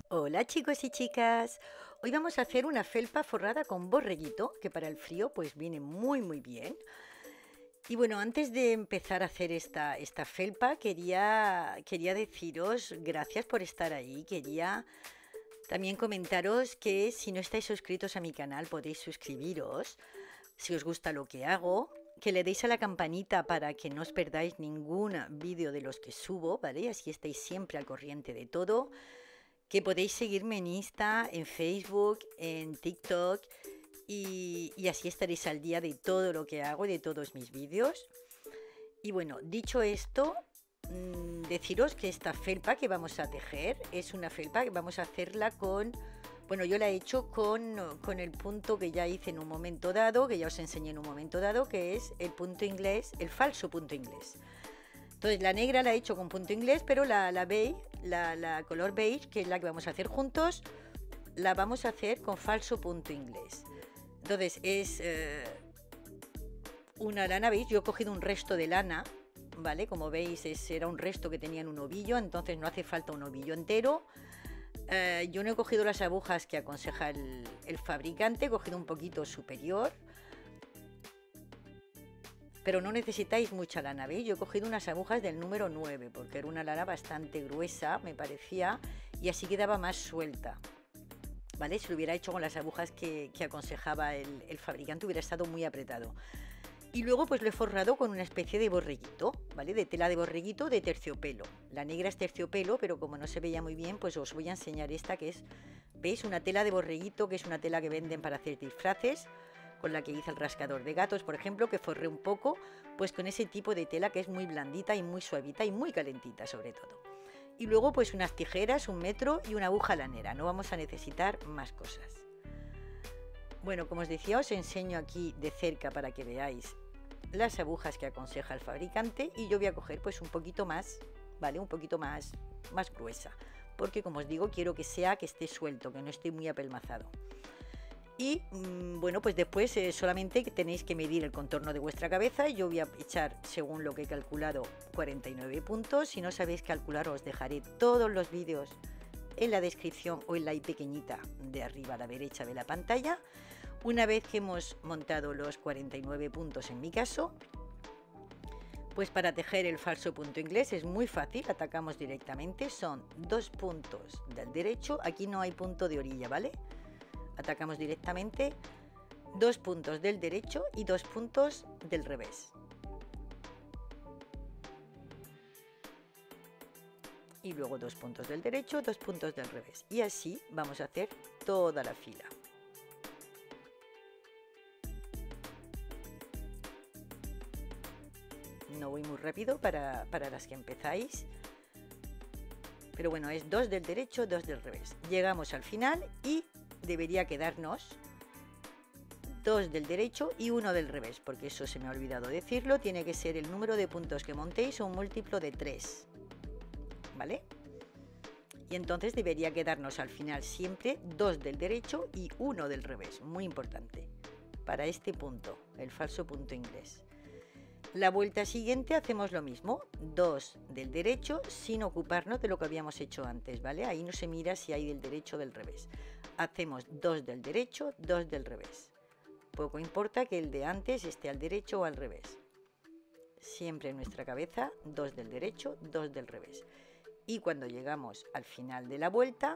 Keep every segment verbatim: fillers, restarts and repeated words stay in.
Hola chicos y chicas, hoy vamos a hacer una felpa forrada con borreguito, que para el frío pues viene muy muy bien. Y bueno, antes de empezar a hacer esta, esta felpa quería, quería deciros gracias por estar ahí, quería también comentaros que si no estáis suscritos a mi canal podéis suscribiros, si os gusta lo que hago, que le deis a la campanita para que no os perdáis ningún vídeo de los que subo, ¿vale? Así estáis siempre al corriente de todo. Que podéis seguirme en Insta, en Facebook, en TikTok y, y así estaréis al día de todo lo que hago y de todos mis vídeos. Y bueno, dicho esto, mmm, deciros que esta felpa que vamos a tejer es una felpa que vamos a hacerla con... Bueno, yo la he hecho con, con el punto que ya hice en un momento dado, que ya os enseñé en un momento dado, que es el punto inglés, el falso punto inglés. Entonces la negra la he hecho con punto inglés, pero la, la beige, la, la color beige, que es la que vamos a hacer juntos, la vamos a hacer con falso punto inglés. Entonces es eh, una lana beige. Yo he cogido un resto de lana, ¿vale? Como veis, es, era un resto que tenía en un ovillo, entonces no hace falta un ovillo entero. Eh, yo no he cogido las agujas que aconseja el, el fabricante, he cogido un poquito superior. Pero no necesitáis mucha lana, ¿veis? Yo he cogido unas agujas del número nueve porque era una lana bastante gruesa, me parecía, y así quedaba más suelta, ¿vale? Si lo hubiera hecho con las agujas que, que aconsejaba el, el fabricante hubiera estado muy apretado. Y luego pues lo he forrado con una especie de borreguito, ¿vale? De tela de borreguito de terciopelo. La negra es terciopelo, pero como no se veía muy bien, pues os voy a enseñar esta que es, ¿veis? Una tela de borreguito, que es una tela que venden para hacer disfraces, con la que hice el rascador de gatos, por ejemplo, que forré un poco, pues con ese tipo de tela que es muy blandita y muy suavita y muy calentita sobre todo. Y luego pues unas tijeras, un metro y una aguja lanera, no vamos a necesitar más cosas. Bueno, como os decía, os enseño aquí de cerca para que veáis las agujas que aconseja el fabricante y yo voy a coger pues un poquito más, ¿vale? Un poquito más, más gruesa, porque como os digo, quiero que sea que esté suelto, que no esté muy apelmazado. Y mmm, bueno, pues después eh, solamente tenéis que medir el contorno de vuestra cabeza. Yo voy a echar, según lo que he calculado, cuarenta y nueve puntos. Si no sabéis calcular, os dejaré todos los vídeos en la descripción o en la i pequeñita de arriba a la derecha de la pantalla. Una vez que hemos montado los cuarenta y nueve puntos en mi caso, pues para tejer el falso punto inglés es muy fácil, atacamos directamente. Son dos puntos del derecho, aquí no hay punto de orilla, ¿vale? Atacamos directamente dos puntos del derecho y dos puntos del revés. Y luego dos puntos del derecho, dos puntos del revés. Y así vamos a hacer toda la fila. No voy muy rápido para, para las que empezáis. Pero bueno, es dos del derecho, dos del revés. Llegamos al final y debería quedarnos dos del derecho y uno del revés, porque eso se me ha olvidado decirlo. Tiene que ser el número de puntos que montéis un múltiplo de tres, ¿vale? Y entonces debería quedarnos al final siempre dos del derecho y uno del revés, muy importante para este punto, el falso punto inglés. La vuelta siguiente hacemos lo mismo, dos del derecho sin ocuparnos de lo que habíamos hecho antes, ¿vale? Ahí no se mira si hay del derecho o del revés. Hacemos dos del derecho, dos del revés. Poco importa que el de antes esté al derecho o al revés. Siempre en nuestra cabeza, dos del derecho, dos del revés. Y cuando llegamos al final de la vuelta,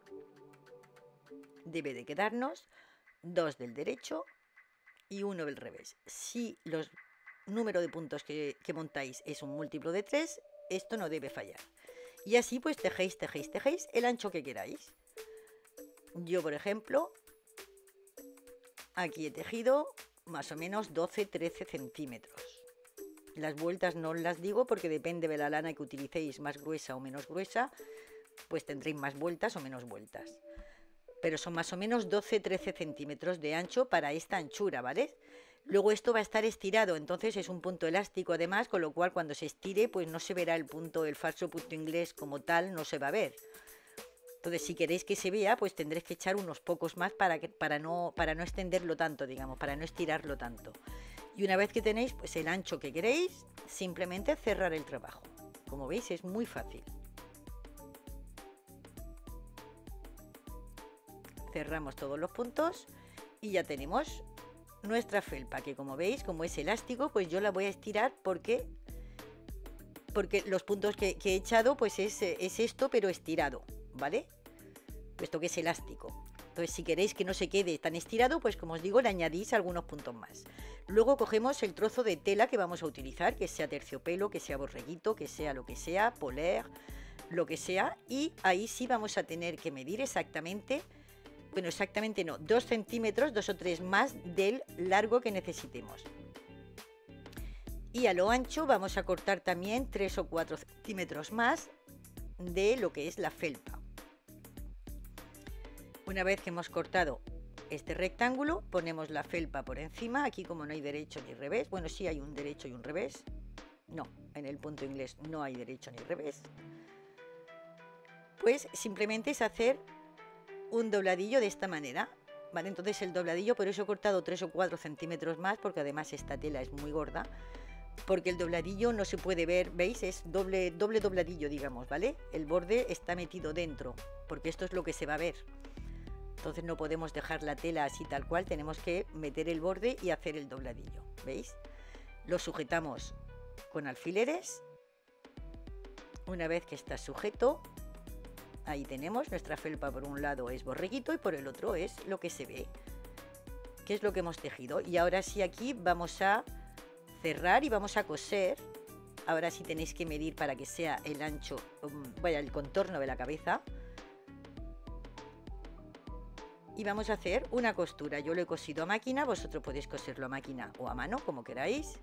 debe de quedarnos dos del derecho y uno del revés. Si los número de puntos que, que montáis es un múltiplo de tres, esto no debe fallar. Y así pues tejéis, tejéis, tejéis el ancho que queráis. Yo, por ejemplo, aquí he tejido más o menos doce trece centímetros. Las vueltas no las digo porque depende de la lana que utilicéis, más gruesa o menos gruesa, pues tendréis más vueltas o menos vueltas. Pero son más o menos doce trece centímetros de ancho para esta anchura, ¿vale? Luego esto va a estar estirado, entonces es un punto elástico además, con lo cual cuando se estire pues no se verá el punto, el falso punto inglés como tal, no se va a ver. Entonces si queréis que se vea, pues tendréis que echar unos pocos más para, que, para, no, para no extenderlo tanto, digamos, para no estirarlo tanto. Y una vez que tenéis pues el ancho que queréis, simplemente cerrar el trabajo. Como veis es muy fácil. cerramos todos los puntos y ya tenemos nuestra felpa, que como veis, como es elástico, pues yo la voy a estirar porque porque los puntos que, que he echado pues es, es esto, pero estirado, ¿vale? Puesto que es elástico. Entonces, si queréis que no se quede tan estirado, pues como os digo, le añadís algunos puntos más. Luego cogemos el trozo de tela que vamos a utilizar, que sea terciopelo, que sea borreguito, que sea lo que sea, poler, lo que sea, y ahí sí vamos a tener que medir exactamente, bueno, exactamente no, dos centímetros, dos o tres más del largo que necesitemos. Y a lo ancho vamos a cortar también tres o cuatro centímetros más de lo que es la felpa. Una vez que hemos cortado este rectángulo, ponemos la felpa por encima. Aquí, como no hay derecho ni revés, bueno, sí hay un derecho y un revés. No, en el punto inglés no hay derecho ni revés. Pues simplemente es hacer un dobladillo de esta manera, ¿vale? Entonces el dobladillo, por eso he cortado tres o cuatro centímetros más, porque además esta tela es muy gorda. Porque el dobladillo no se puede ver, ¿veis? Es doble, doble dobladillo, digamos, ¿vale? El borde está metido dentro, porque esto es lo que se va a ver. Entonces no podemos dejar la tela así tal cual, tenemos que meter el borde y hacer el dobladillo, ¿veis? Lo sujetamos con alfileres. Una vez que está sujeto, ahí tenemos nuestra felpa. Por un lado es borreguito y por el otro es lo que se ve, que es lo que hemos tejido. Y ahora sí, aquí vamos a cerrar y vamos a coser. Ahora sí tenéis que medir para que sea el ancho, vaya, el contorno de la cabeza. Y vamos a hacer una costura. Yo lo he cosido a máquina, vosotros podéis coserlo a máquina o a mano, como queráis.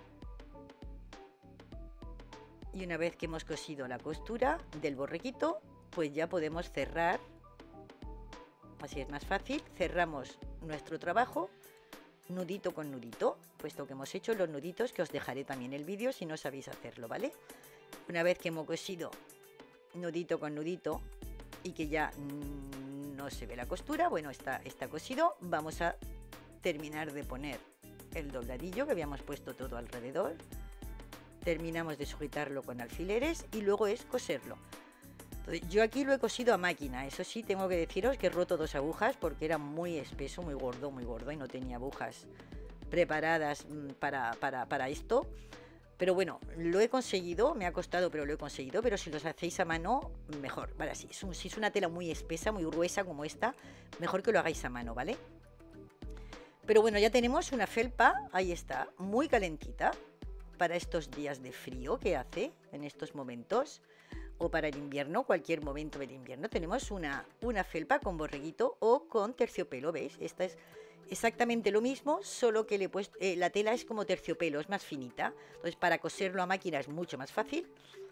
Y una vez que hemos cosido la costura del borreguito, pues ya podemos cerrar. Así es más fácil. Cerramos nuestro trabajo nudito con nudito, puesto que hemos hecho los nuditos, que os dejaré también el vídeo si no sabéis hacerlo, ¿vale? Una vez que hemos cosido nudito con nudito y que ya mmm, no se ve la costura, bueno, está, está cosido, vamos a terminar de poner el dobladillo que habíamos puesto todo alrededor. Terminamos de sujetarlo con alfileres y luego es coserlo. Entonces, yo aquí lo he cosido a máquina. Eso sí, tengo que deciros que he roto dos agujas porque era muy espeso, muy gordo, muy gordo y no tenía agujas preparadas para, para, para esto. Pero bueno, lo he conseguido, me ha costado, pero lo he conseguido. Pero si los hacéis a mano, mejor. Vale, si es, un, si es una tela muy espesa, muy gruesa como esta, mejor que lo hagáis a mano, ¿vale? Pero bueno, ya tenemos una felpa, ahí está, muy calentita para estos días de frío que hace en estos momentos. O para el invierno, cualquier momento del invierno, tenemos una, una felpa con borreguito o con terciopelo, ¿veis? Esta es exactamente lo mismo, solo que le he puesto, eh, la tela es como terciopelo, es más finita. Entonces, para coserlo a máquina es mucho más fácil.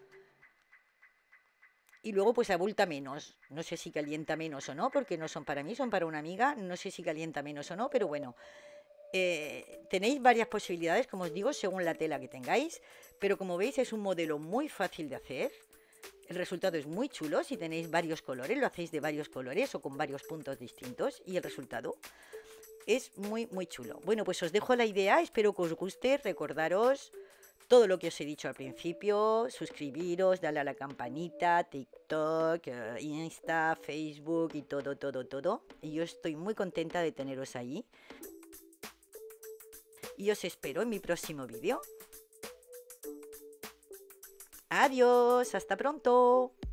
Y luego, pues abulta menos. No sé si calienta menos o no, porque no son para mí, son para una amiga. No sé si calienta menos o no, pero bueno. Eh, tenéis varias posibilidades, como os digo, según la tela que tengáis. Pero como veis, es un modelo muy fácil de hacer. El resultado es muy chulo. Si tenéis varios colores, lo hacéis de varios colores o con varios puntos distintos y el resultado es muy muy chulo. Bueno, pues os dejo la idea, espero que os guste. Recordaros todo lo que os he dicho al principio, suscribiros, darle a la campanita, TikTok, Insta, Facebook y todo, todo, todo. Y yo estoy muy contenta de teneros ahí. Y os espero en mi próximo vídeo. Adiós, hasta pronto.